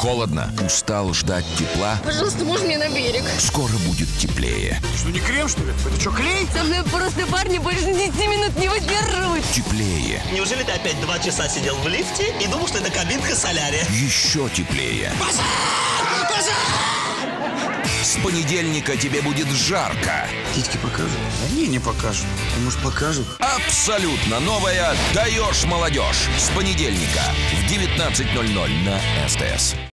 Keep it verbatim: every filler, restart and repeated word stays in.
Холодно? Устал ждать тепла? Пожалуйста, можно мне на берег? Скоро будет теплее. Что, не крем, что ли? Это что, клей? Со мной просто парни больше десяти минут не выдерживают. Теплее. Неужели ты опять два часа сидел в лифте и думал, что это кабинка солярия? Еще теплее. Пожар! Пожар! С понедельника тебе будет жарко. Титьки покажут? Да не, не покажут. А может, покажут? Абсолютно новая «Даешь, молодежь» с понедельника в девятнадцать ноль ноль на СТС.